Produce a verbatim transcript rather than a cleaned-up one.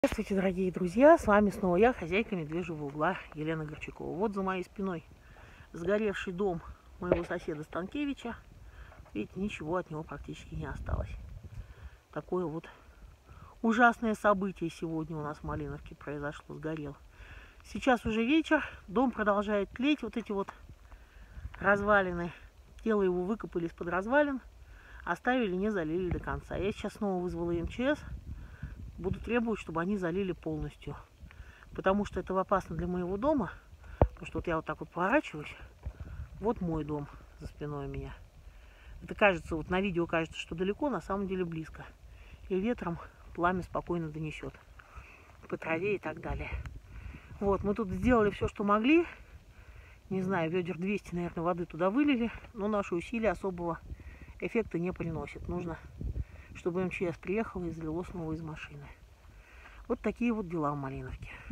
Здравствуйте, дорогие друзья, с вами снова я, хозяйка медвежьего угла Елена Горчакова. Вот за моей спиной сгоревший дом моего соседа Станкевича. Видите, ничего от него практически не осталось. Такое вот ужасное событие сегодня у нас в Малиновке произошло, сгорел. Сейчас уже вечер, дом продолжает тлеть, вот эти вот развалины, тело его выкопали из-под развалин, оставили, не залили до конца. Я сейчас снова вызвала эм че эс. Буду требовать, чтобы они залили полностью. Потому что это опасно для моего дома. Потому что вот я вот так вот поворачиваюсь. Вот мой дом за спиной у меня. Это кажется, вот на видео кажется, что далеко, на самом деле близко. И ветром пламя спокойно донесет. По траве и так далее. Вот, мы тут сделали все, что могли. Не знаю, ведер двести, наверное, воды туда вылили. Но наши усилия особого эффекта не приносят. Нужно, чтобы эм че эс приехала и залило снова из машины. Вот такие вот дела в Малиновке.